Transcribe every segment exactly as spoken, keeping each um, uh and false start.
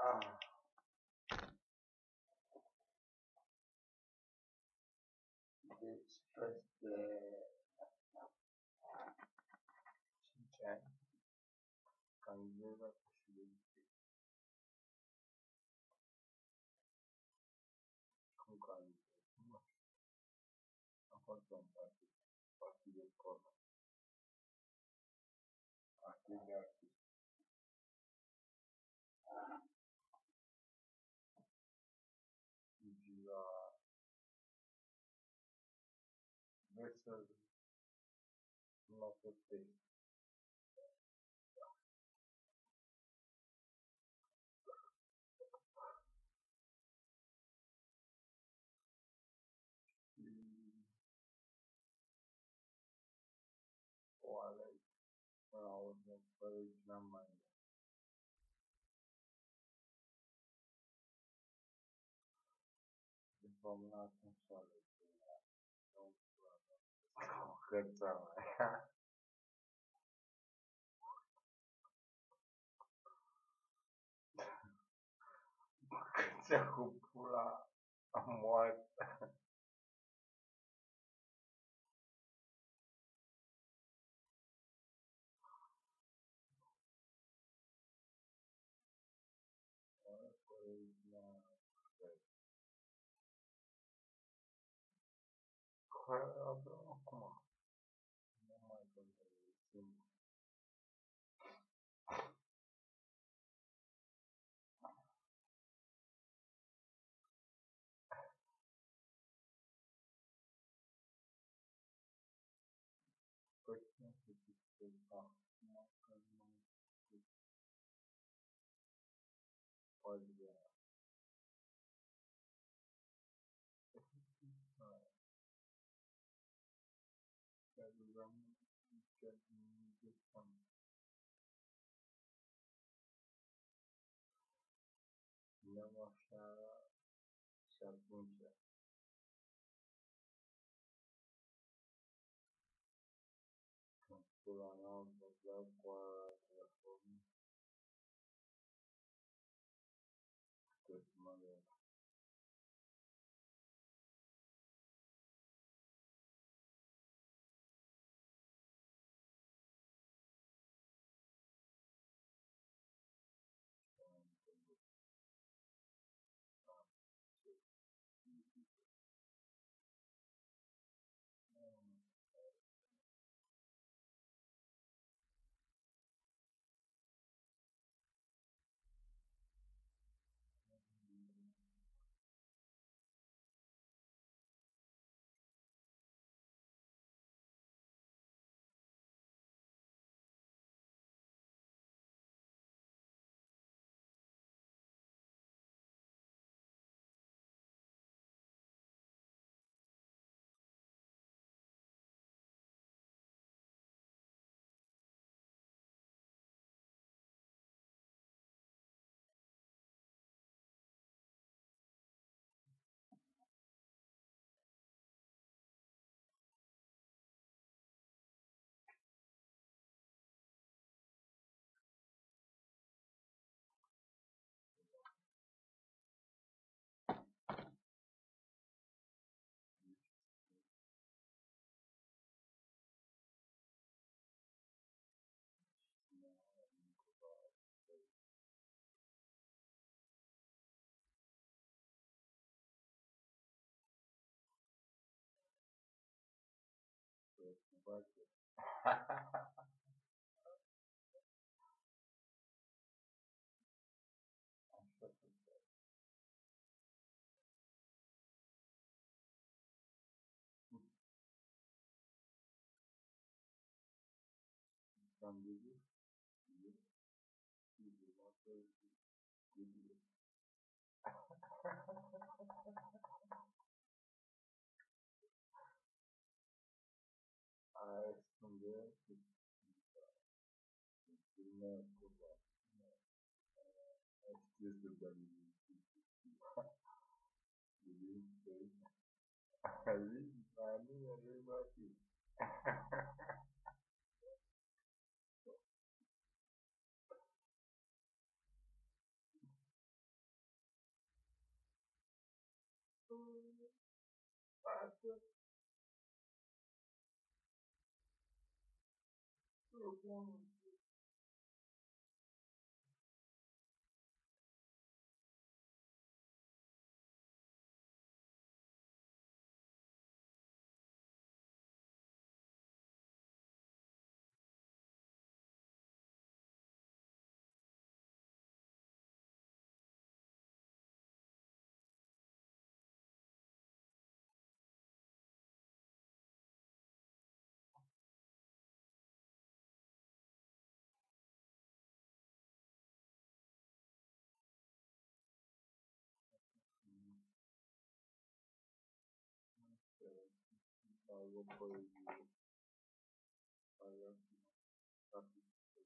Ah, dit is de Shinchan. Kan je weer wat alsjeblieft? Hoe kan je het? Apart van party, party de corner. Party de artist. Jiva versus not the face. Oale, now the courage na mind. The formula consolidate. Good job. Aku pula muat. Courage na Abro, come on. Oh my god. Question fifty-six. Ah, marker Olha, Telegram chat system. Namaskara Shakuncha. Purana Bhagavad Telefon Mother. Budget. From Google, you you want to Google. I respondeu que não curva. Esqueci do Davi. Ele fez. Aí, vai me arriba aqui. Algo por el algo así.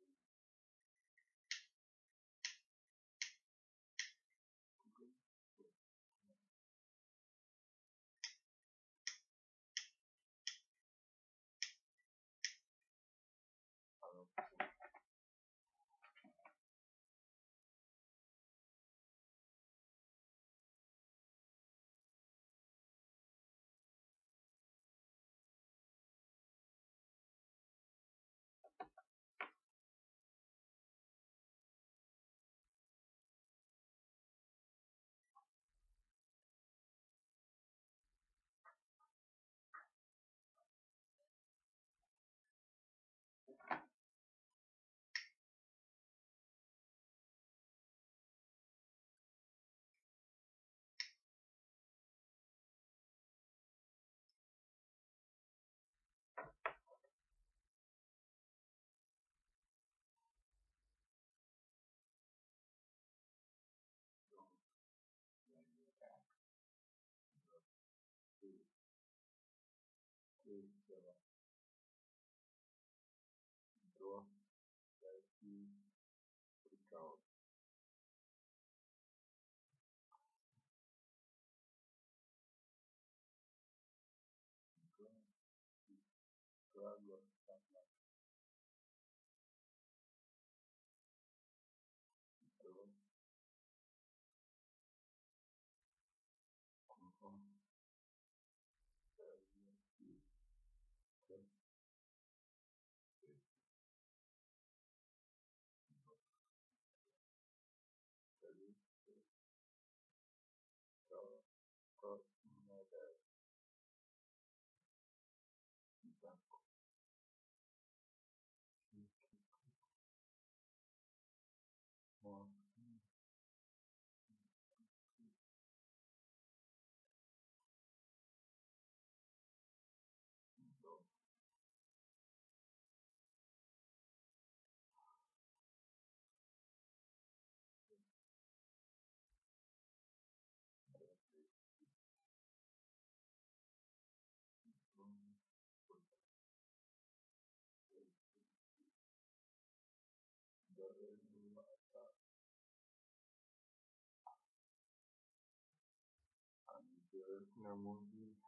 Draw slightly freak out. Drag or sunlight. Draw. Confirm. And the movie